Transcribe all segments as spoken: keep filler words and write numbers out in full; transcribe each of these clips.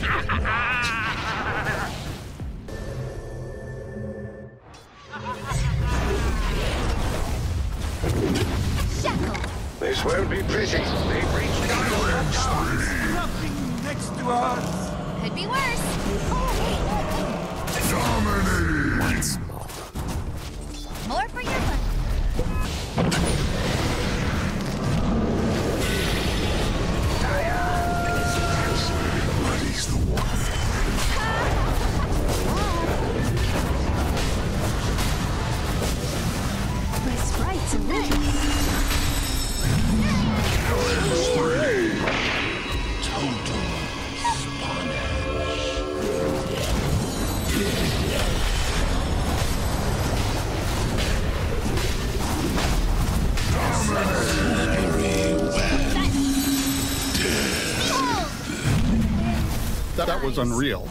This won't be pretty. They've reached Diamond. Nothing next to us. Could be worse. Dominating. Once more. More for your money. Muddy's the water. My sprites are ready. Total That, that was unreal.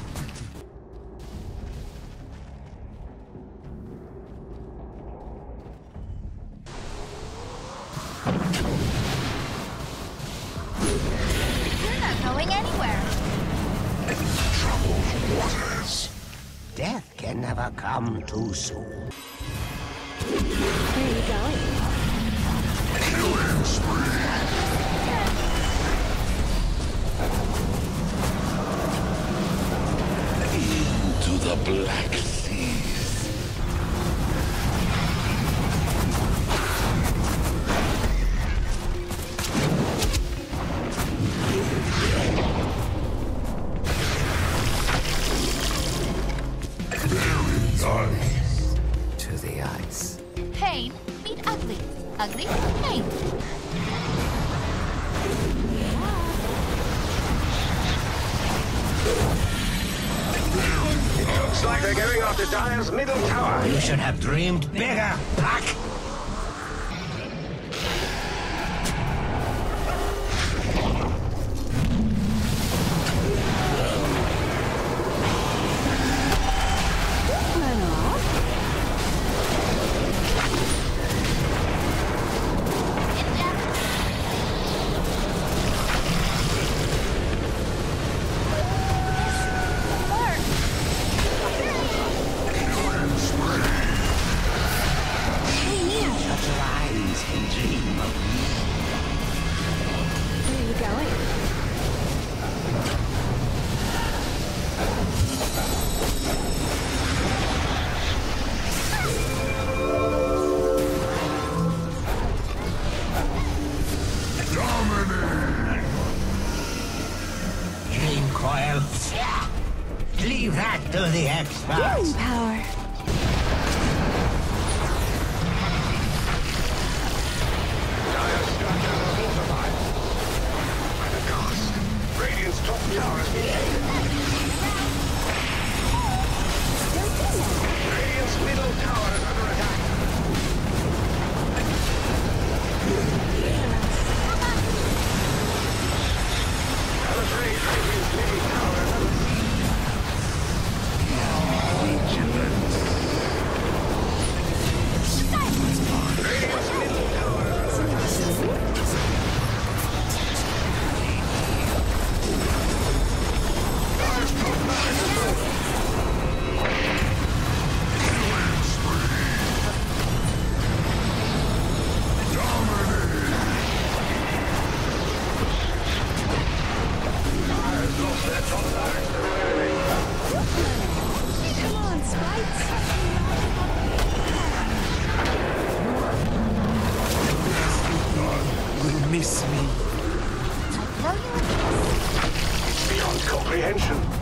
You're not going anywhere. troubled waters. Death can never come too soon. Where are you going? Killing spree. Into the Black Seas. Very nice. To the ice. Pain, meet ugly. Ugly, pain. Looks like they're going after Dire's middle tower. You should have dreamed bigger, Puck! Shut your eyes and dream of me. Where are you going? Dominating. Dream coil. Leave that to the experts. Power. Dire's structure is fortified. At a cost. Radiant's top tower is being Radiant's middle tower is under attack. I'm afraid Radiant's middle tower is under Vigilance. Radiant's middle tower is under attack. Dire's top tower is under attack. Killing spree. Dominating. Dire's lost their top tower to the enemy. Come on, sprites. Will miss me. I'll blow you a kiss. It's beyond comprehension.